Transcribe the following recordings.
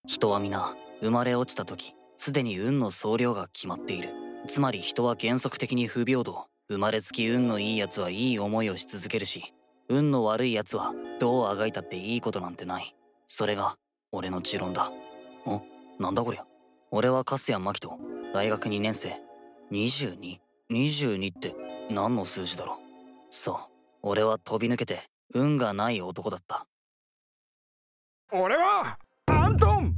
人は皆生まれ落ちた時すでに運の総量が決まっている。つまり人は原則的に不平等。生まれつき運のいいやつはいい思いをし続けるし、運の悪いやつはどうあがいたっていいことなんてない。それが俺の持論だ。なんだこりゃ。俺は粕谷真希と大学2年生。22？22って何の数字だろう。そう、俺は飛び抜けて運がない男だった。 俺はアントン。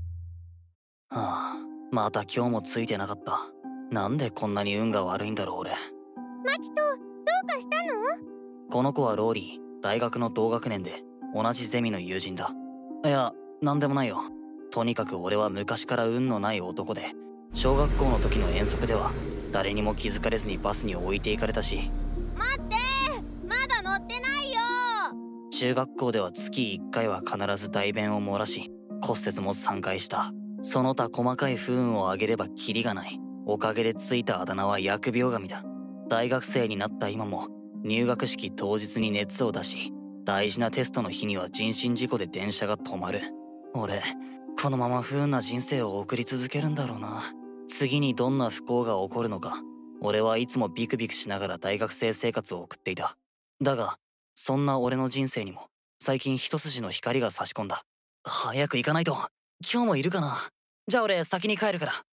また今日もついてなかった。なんでこんなに運が悪いんだろう俺。 マキト、どうかしたの？ この子はローリー、大学の同学年で同じゼミの友人だ。いや、なんでもないよ。とにかく俺は昔から運のない男で、小学校の時の遠足では誰にも気づかれずにバスに置いていかれたし。 待って、まだ乗ってないよ。 中学校では月1回は必ず大便を漏らし、骨折も3回した。その他細かい不運をあげればキリがない。おかげでついたあだ名は疫病神だ。大学生になった今も入学式当日に熱を出し、大事なテストの日には人身事故で電車が止まる。俺このまま不運な人生を送り続けるんだろうな。次にどんな不幸が起こるのか、俺はいつもビクビクしながら大学生生活を送っていた。だがそんな俺の人生にも最近一筋の光が差し込んだ。早く行かないと。今日もいるかな。じゃあ俺先に帰るから。 ま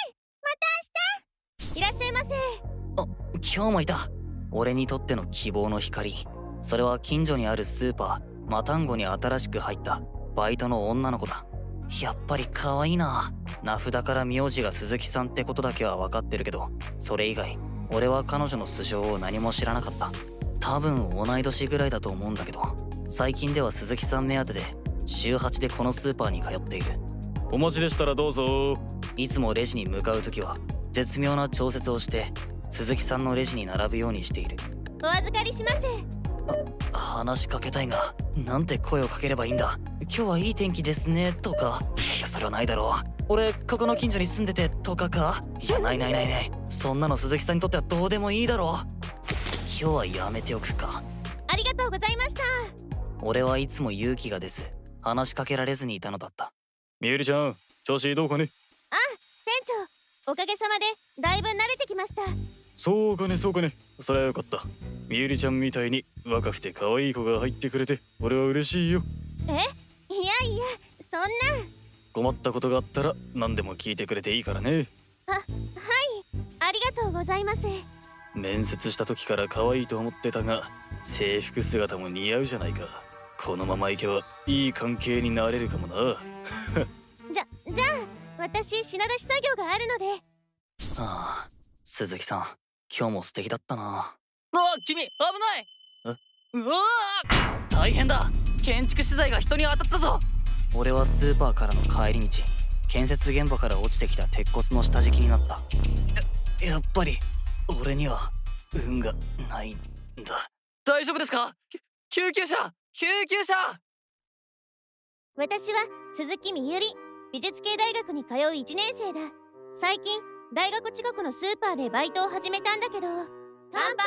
た明日。いらっしゃいませ。 今日もいた。俺にとっての希望の光。それは近所にあるスーパーマタンゴに新しく入ったバイトの女の子だ。やっぱり可愛いな。名札から名字が鈴木さんってことだけは分かってるけど、それ以外俺は彼女の素性を何も知らなかった。多分同い年ぐらいだと思うんだけど、最近では鈴木さん目当てで週8でこのスーパーに通っている。 お待ちでしたらどうぞ。 いつもレジに向かう時は絶妙な調節をして鈴木さんのレジに並ぶようにしている。 お預かりします。 話しかけたいが、なんて声をかければいいんだ。今日はいい天気ですねとか。いやそれはないだろう。俺ここの近所に住んでてとかか。いやないないないない。そんなの鈴木さんにとってはどうでもいいだろう。今日はやめておくか。 ありがとうございました。 俺はいつも勇気が出ず話しかけられずにいたのだった。 みゆりちゃん、調子どうかね。 店長、おかげさまでだいぶ慣れてきました。 そうかねそうかね、そりゃよかった。みゆりちゃんみたいに若くて可愛い子が入ってくれて俺は嬉しいよ。 いやいや、そんな。 困ったことがあったら何でも聞いてくれていいからね。 はい、ありがとうございます。 面接した時から可愛いと思ってたが、制服姿も似合うじゃないか。このままいけばいい関係になれるかもな。 じゃあ私品出し作業があるので。 鈴木さん今日も素敵だったな。君危ない。うわー大変だ。建築資材が人に当たったぞ。俺はスーパーからの帰り道、建設現場から落ちてきた鉄骨の下敷きになった。やっぱり俺には運がないんだ。大丈夫ですか？救急車！ 私は鈴木みゆり、美術系大学に通う1年生だ。最近大学近くのスーパーでバイトを始めたんだけど。乾杯。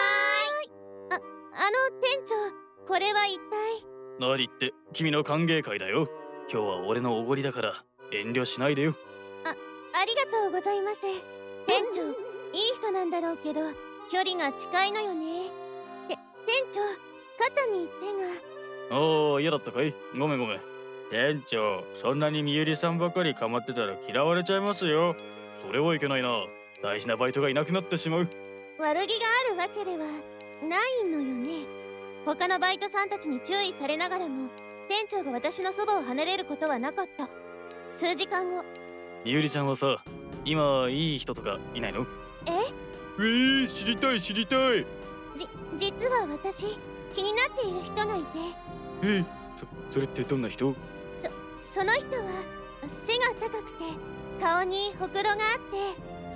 店長、これは一体？ 何って君の歓迎会だよ。今日は俺のおごりだから遠慮しないでよ。 ありがとうございます。店長、いい人なんだろうけど距離が近いのよね。店長、肩に手が。 おお、嫌だったかい。ごめん。店長、そんなにみゆりさんばかり構ってたら嫌われちゃいますよ。それはいけないな。大事なバイトがいなくなってしまう。 悪気があるわけではないのよね。他のバイトさんたちに注意されながらも店長が私のそばを離れることはなかった。数時間後。 みゆりちゃんはさ、今いい人とかいないの？知りたい。 実は私気になっている人がいて。 それってどんな人？ その人は背が高くて顔にほくろがあって。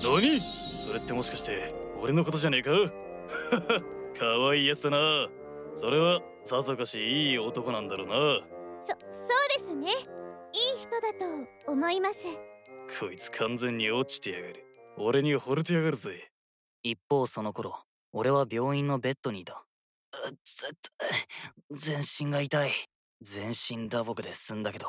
何？それってもしかして俺のことじゃねえか？かわいいやつだな。それはさぞかしいい男なんだろうな。 そうですね。いい人だと思います。 こいつ完全に落ちてやがる。俺に惚れてやがるぜ。 一方その頃俺は病院のベッドにいた。全身が痛い。全身打撲で済んだけど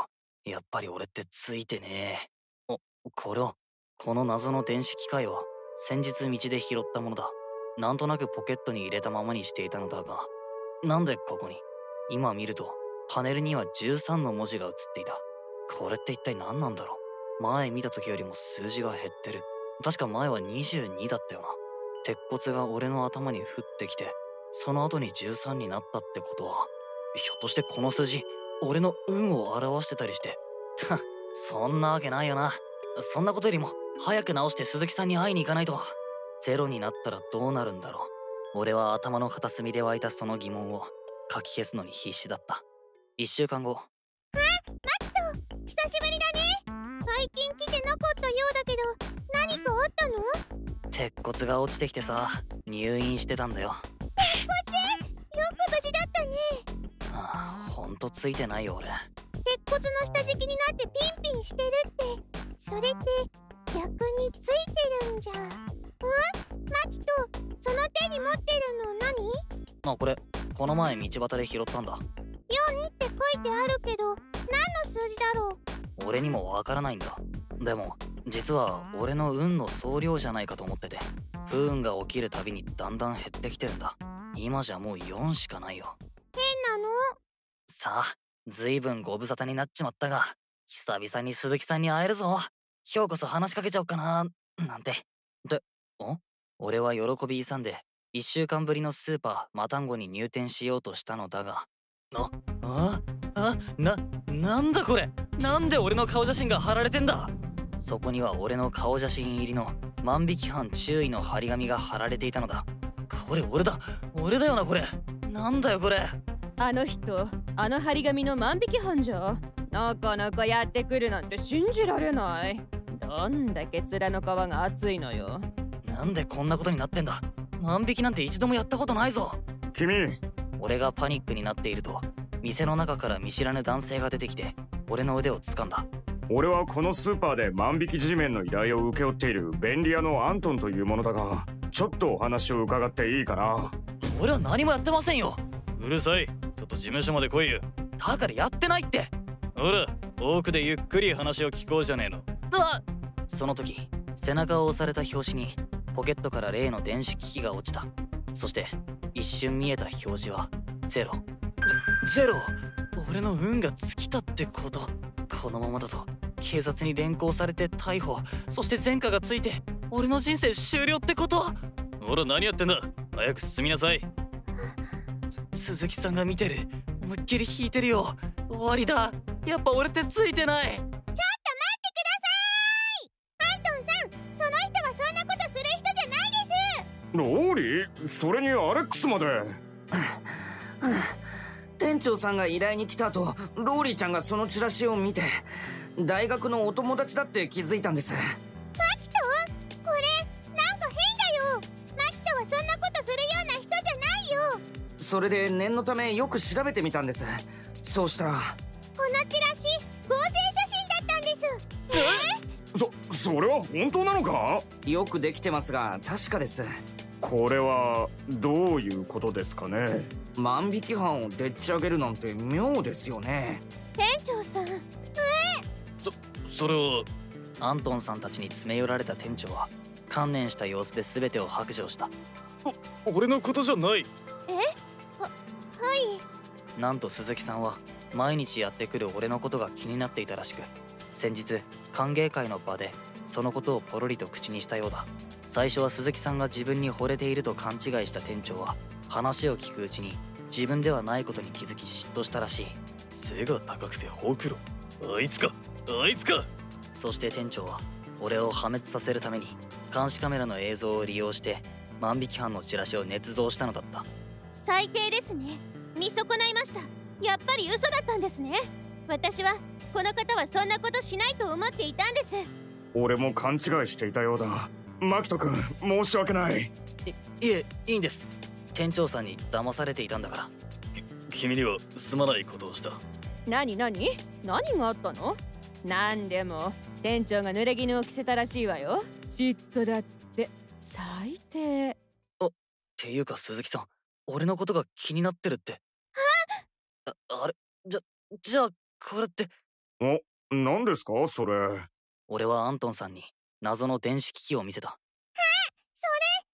やっぱり俺ってついてねえ。この謎の電子機械は先日道で拾ったものだ。なんとなくポケットに入れたままにしていたのだが、なんでここに？今見るとパネルには13の文字が映っていた。これって一体何なんだろう。前見た時よりも数字が減ってる。確か前は22だったよな。鉄骨が俺の頭に降ってきて、その後に13になったってことは、ひょっとしてこの数字俺の運を表してたりして。そんなわけないよな。そんなことよりも早く直して鈴木さんに会いに行かないと。ゼロになったらどうなるんだろう。俺は頭の片隅で湧いたその疑問を書き消すのに必死だった。1週間後。 マキト、久しぶりだね。最近来てなかったようだけど、何かあったの？ 鉄骨が落ちてきてさ、入院してたんだよ。 鉄骨？よく無事だったね。 ああ、ほんとついてないよ俺。 鉄骨の下敷きになってピンピンしてるって、それって逆についてるんじゃ。マキト、その手に持ってるの何？ あ、これこの前道端で拾ったんだ。 4って書いてあるけど、何の数字だろう？俺にもわからないんだ。でも実は俺の運の総量じゃないかと思ってて、不運が起きるたびにだんだん減ってきてるんだ。今じゃもう4しかないよ。 変なの？ さあ、ずいぶんご無沙汰になっちまったが、久々に鈴木さんに会えるぞ。今日こそ話しかけちゃおうかななんて。で、俺は喜び勇んで1週間ぶりのスーパーマタンゴに入店しようとしたのだが、なんだこれ。なんで俺の顔写真が貼られてんだ。そこには俺の顔写真入りの万引き犯注意の張り紙が貼られていたのだ。これ俺だよなこれ。なんだよこれ。 あの人、あの張り紙の万引き犯じゃ。なかなかやってくるなんて信じられない。どんだけ面の皮が厚いのよ。 なんでこんなことになってんだ。万引きなんて一度もやったことないぞ。 君。 俺がパニックになっていると、店の中から見知らぬ男性が出てきて俺の腕を掴んだ。 俺はこのスーパーで万引き G メンの依頼を請け負っている便利屋のアントンというものだが、ちょっとお話を伺っていいかな。 俺は何もやってませんよ。 うるさい。ちょっと事務所まで来いよ。 だからやってないって。 ほら、奥でゆっくり話を聞こうじゃねえの。 その時背中を押された拍子にポケットから例の電子機器が落ちた。そして一瞬見えた表示はゼロ。ゼロ。俺の運が尽きたってこと。このままだと警察に連行されて逮捕、そして前科がついて俺の人生終了ってこと。 ほら何やってんだ。早く進みなさい。 鈴木さんが見てる。思いっきり引いてるよ。終わりだ。やっぱ俺ってついてない。 ちょっと待ってください。アントンさん、その人はそんなことする人じゃないです。 ローリー、それにアレックスまで。 店長さんが依頼に来た後、ローリーちゃんがそのチラシを見て、大学のお友達だって気づいたんです。 マキト、これなんか変だよ。マキトはそんなことするような人じゃないよ。 それで念のためよく調べてみたんです。そうしたらこのチラシ、合成写真だったんです。 それは本当なのか？ よくできてますが確かです。 これはどういうことですかね？ 万引き犯をでっち上げるなんて妙ですよね。 店長さん、 それは。 アントンさんたちに詰め寄られた店長は観念した様子で全てを白状した。 俺のことじゃない。 はい。 なんと鈴木さんは毎日やってくる俺のことが気になっていたらしく、先日歓迎会の場でそのことをポロリと口にしたようだ。最初は鈴木さんが自分に惚れていると勘違いした店長は、話を聞くうちに自分ではないことに気づき嫉妬したらしい。 背が高くてほくろ。あいつか。 そして店長は俺を破滅させるために監視カメラの映像を利用して万引き犯のチラシを捏造したのだった。 最低ですね。見損ないました。やっぱり嘘だったんですね。私はこの方はそんなことしないと思っていたんです。 俺も勘違いしていたようだ。マキト君、申し訳ない。 いえ、いいんです。店長さんに騙されていたんだから。 君にはすまないことをした。 何があったの？なんでも店長が濡れ衣を着せたらしいわよ。嫉妬だって。最低。 っていうか鈴木さん、俺のことが気になってるって。あれ、じゃあこれって。 何ですかそれ？ 俺はアントンさんに謎の電子機器を見せた。 それ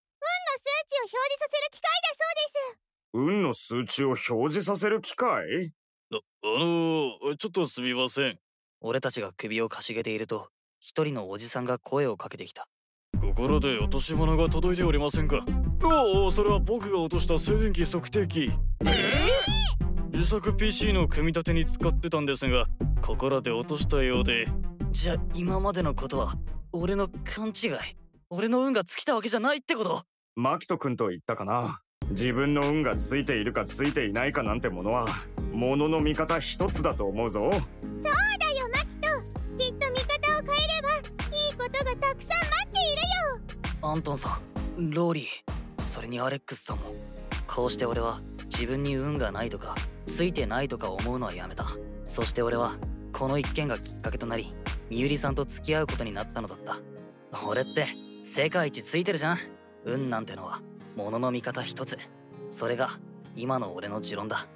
運の数値を表示させる機械だそうです。 運の数値を表示させる機械？ ちょっとすみません。 俺たちが首をかしげていると、一人のおじさんが声をかけてきた。 ここらで落とし物が届いておりませんか？おお、それは僕が落とした静電気測定器。自作 PC の組み立てに使ってたんですが、ここらで落としたようで。 じゃあ今までのことは俺の勘違い。俺の運が尽きたわけじゃないってこと？ マキト君と言ったかな。自分の運がついているかついていないかなんてものは物の見方一つだと思うぞ。 そうだよマキト、きっと見方を変えればいいことがたくさん待っているよ。 アントンさん、ローリー、それにアレックスさんも。こうして俺は自分に運がないとかついてないとか思うのはやめた。そして俺はこの一件がきっかけとなり、みゆりさんと付き合うことになったのだった。俺って世界一ついてるじゃん。運なんてのは物の見方一つ。それが今の俺の持論だ。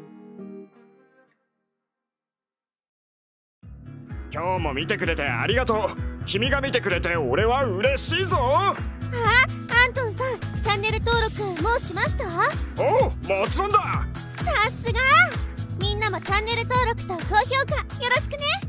今日も見てくれてありがとう。君が見てくれて俺は嬉しいぞ。 アントンさん、チャンネル登録もうしました？ おう、もちろんだ。 さすが。みんなもチャンネル登録と高評価よろしくね。